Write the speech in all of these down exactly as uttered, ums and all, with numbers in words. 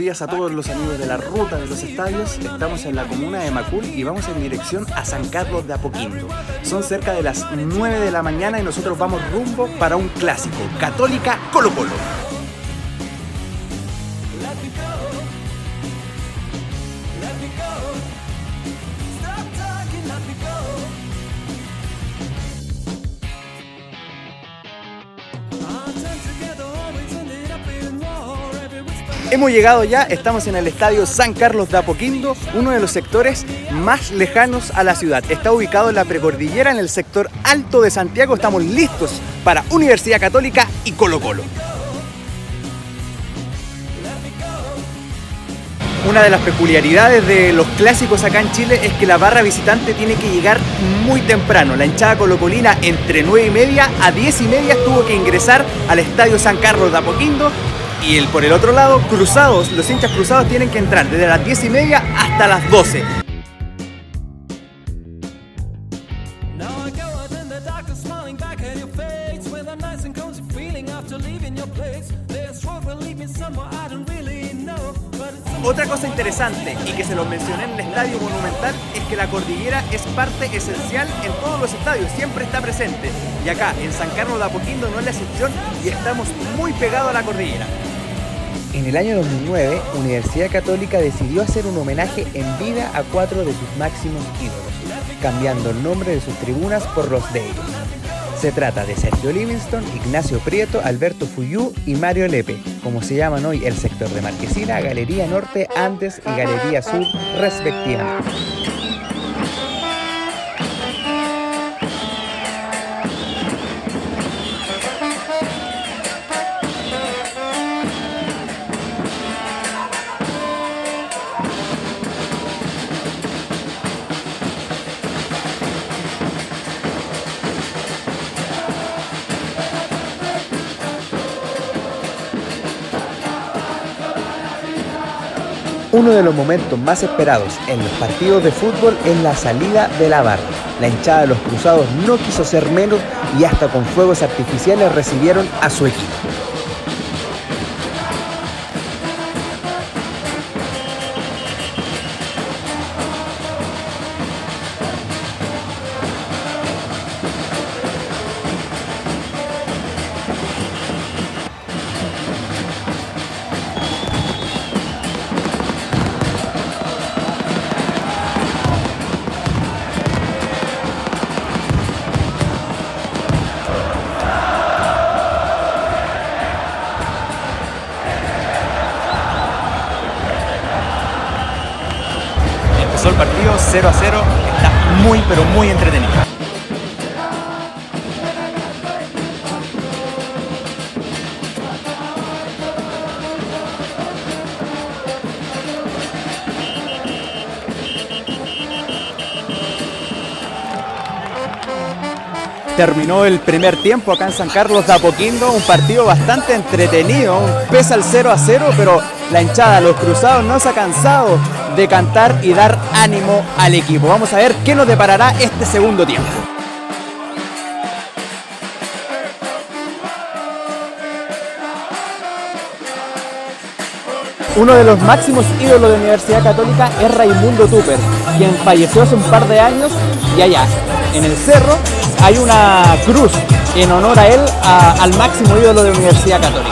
días a todos los amigos de la ruta de los estadios. Estamos en la comuna de Macul y vamos en dirección a San Carlos de Apoquindo. Son cerca de las nueve de la mañana y nosotros vamos rumbo para un clásico, Católica Colo-Colo. Hemos llegado ya, estamos en el estadio San Carlos de Apoquindo, uno de los sectores más lejanos a la ciudad. Está ubicado en la precordillera, en el sector alto de Santiago. Estamos listos para Universidad Católica y Colo-Colo. Una de las peculiaridades de los clásicos acá en Chile es que la barra visitante tiene que llegar muy temprano. La hinchada colocolina entre nueve y media a diez y media tuvo que ingresar al estadio San Carlos de Apoquindo. Y el, por el otro lado, cruzados, los hinchas cruzados tienen que entrar desde las diez y media hasta las doce. Otra cosa interesante y que se lo mencioné en el Estadio Monumental es que la cordillera es parte esencial en todos los estadios, siempre está presente. Y acá, en San Carlos de Apoquindo, no es la excepción y estamos muy pegados a la cordillera. En el año dos mil nueve, Universidad Católica decidió hacer un homenaje en vida a cuatro de sus máximos ídolos, cambiando el nombre de sus tribunas por los de ellos. Se trata de Sergio Livingston, Ignacio Prieto, Alberto Fuyú y Mario Lepe, como se llaman hoy el sector de Marquesina, Galería Norte, Andes y Galería Sur, respectivamente. Uno de los momentos más esperados en los partidos de fútbol es la salida de la barra. La hinchada de los cruzados no quiso ser menos y hasta con fuegos artificiales recibieron a su equipo. El partido cero a cero, está muy pero muy entretenido. Terminó el primer tiempo acá en San Carlos de Apoquindo, un partido bastante entretenido, pese al cero a cero, pero la hinchada, los cruzados no se ha cansado de cantar y dar ánimo al equipo. Vamos a ver qué nos deparará este segundo tiempo. Uno de los máximos ídolos de Universidad Católica es Raimundo Tupper, quien falleció hace un par de años, y allá, en el cerro, hay una cruz en honor a él, a, al máximo ídolo de Universidad Católica.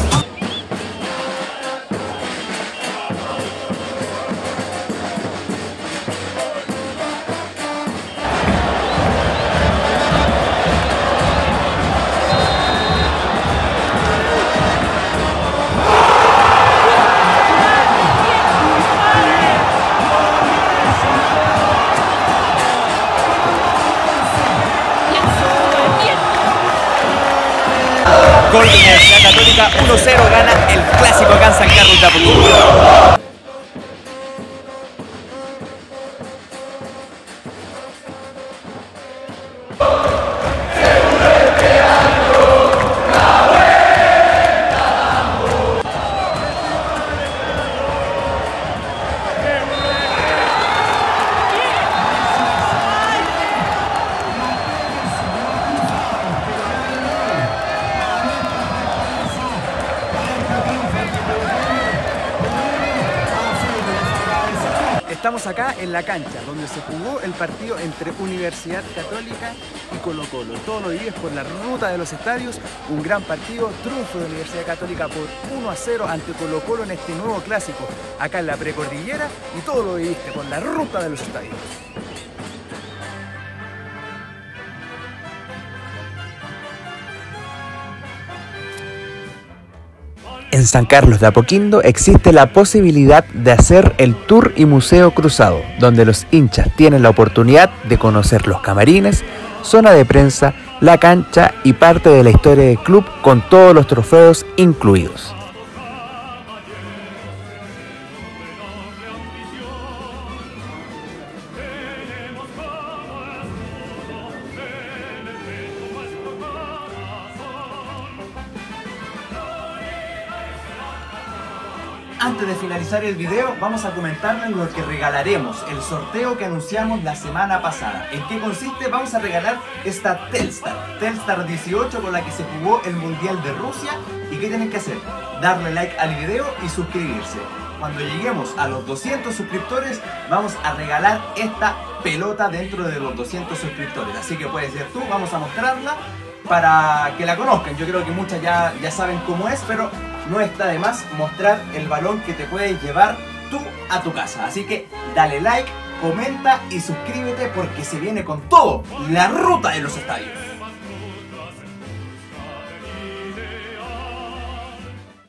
Gol de Universidad Católica, uno cero, gana el clásico acá en San Carlos de Apoquindo. Estamos acá en la cancha donde se jugó el partido entre Universidad Católica y Colo Colo. Todo lo vives por la ruta de los estadios, un gran partido, triunfo de Universidad Católica por uno a cero ante Colo Colo en este nuevo clásico, acá en la precordillera, y todo lo viviste por la ruta de los estadios. En San Carlos de Apoquindo existe la posibilidad de hacer el Tour y Museo Cruzado, donde los hinchas tienen la oportunidad de conocer los camarines, zona de prensa, la cancha y parte de la historia del club con todos los trofeos incluidos. Antes de finalizar el video, vamos a comentarles lo que regalaremos, el sorteo que anunciamos la semana pasada. ¿En qué consiste? Vamos a regalar esta Telstar, Telstar dieciocho, con la que se jugó el Mundial de Rusia. ¿Y qué tienen que hacer? Darle like al video y suscribirse. Cuando lleguemos a los doscientos suscriptores, vamos a regalar esta pelota dentro de los doscientos suscriptores. Así que puede ser tú, vamos a mostrarla para que la conozcan. Yo creo que muchas ya, ya saben cómo es, pero no está de más mostrar el balón que te puedes llevar tú a tu casa. Así que dale like, comenta y suscríbete porque se viene con todo la ruta de los estadios.